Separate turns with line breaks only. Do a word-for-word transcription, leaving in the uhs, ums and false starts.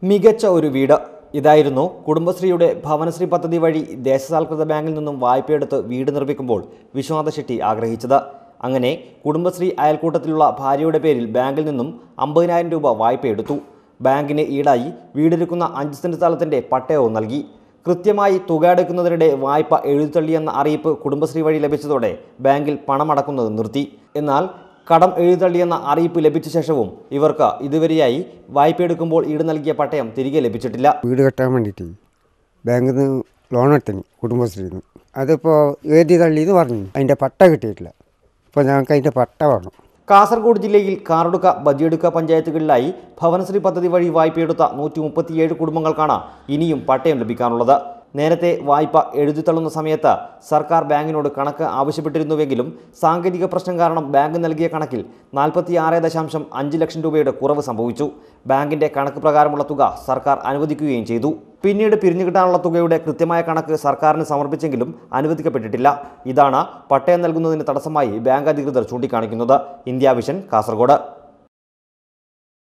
മികച്ച ഒരു വീട് ഇതായിരുന്നു കുടുംബശ്രീയുടെ ഭവനശ്രീ പദ്ധതി വഴി ദേശസാൽകൃത ബാങ്കിൽ നിന്നും വായ്പയെടുത്ത് വീട് നിർമ്മിക്കുമ്പോൾ വിശ്വനാഥ ഷെട്ടി ആഗ്രഹിച്ചത്. അങ്ങനെ കുടുംബശ്രീ അയൽക്കൂട്ടത്തിലുള്ള ഭാര്യയുടെ പേരിൽ ബാങ്കിൽ നിന്നും അമ്പതിനായിരം രൂപ വായ്പയെടുത്തു. ബാങ്കിന് ഈടായി വീടെടുക്കുന്ന അഞ്ച് സെന്റ് സ്ഥലത്തിന്റെ പട്ടയവും നൽകി. കൃത്യമായി തുക അടയ്ക്കുന്നതിനിടെ വായ്പ എഴുതിത്തള്ളിയെന്ന അറിയിപ്പ് കുടുംബശ്രീ വഴി ലഭിച്ചതോടെ ബാങ്കിൽ പണമടക്കുന്നത് നിർത്തി. എന്നാൽ കടം എഴുതിത്തള്ളിയെന്ന അറിയിപ്പ് ലഭിച്ച ശേഷവും ഇവർക്ക് ഇതുവരെയായി വായ്പയെടുക്കുമ്പോൾ ഈട് നൽകിയ പട്ടയം തിരികെ ലഭിച്ചിട്ടില്ല.
വീട് കെട്ടാൻ വേണ്ടിയിട്ട് ബാങ്കിൽ നിന്ന് ലോൺ എടുത്തിന് കുടുംബശ്രീയിൽ നിന്ന്. അതിപ്പോൾ എഴുതി തള്ളിയെന്ന് പറഞ്ഞു, അതിൻ്റെ പട്ട കിട്ടിയിട്ടില്ല. ഇപ്പോൾ ഞങ്ങൾക്ക് അതിൻ്റെ പട്ട വേണം.
കാസർഗോഡ് ജില്ലയിൽ കാറടുക്ക, ബദിയടുക്ക പഞ്ചായത്തുകളിലായി ഭവനശ്രീ പദ്ധതി വഴി വായ്പയെടുത്ത നൂറ്റി മുപ്പത്തിയേഴ് കുടുംബങ്ങൾക്കാണ് ഇനിയും പട്ടയം ലഭിക്കാനുള്ളത്. നേരത്തെ വായ്പ എഴുതിത്തള്ളുന്ന സമയത്ത് സർക്കാർ ബാങ്കിനോട് കണക്ക് ആവശ്യപ്പെട്ടിരുന്നുവെങ്കിലും സാങ്കേതിക പ്രശ്നം കാരണം ബാങ്ക് നൽകിയ കണക്കിൽ നാൽപ്പത്തി ആറ് ദശാംശം അഞ്ച് ലക്ഷം രൂപയുടെ കുറവ് സംഭവിച്ചു. ബാങ്കിന്റെ കണക്ക് പ്രകാരമുള്ള തുക സർക്കാർ അനുവദിക്കുകയും ചെയ്തു. പിന്നീട് പിരിഞ്ഞു കിട്ടാനുള്ള തുകയുടെ കൃത്യമായ കണക്ക് സർക്കാരിന് സമർപ്പിച്ചെങ്കിലും അനുവദിക്കപ്പെട്ടിട്ടില്ല. ഇതാണ് പട്ടയം നൽകുന്നതിന് തടസ്സമായി ബാങ്ക് അധികൃതർ ചൂണ്ടിക്കാണിക്കുന്നത്. India vision, Kasaragod.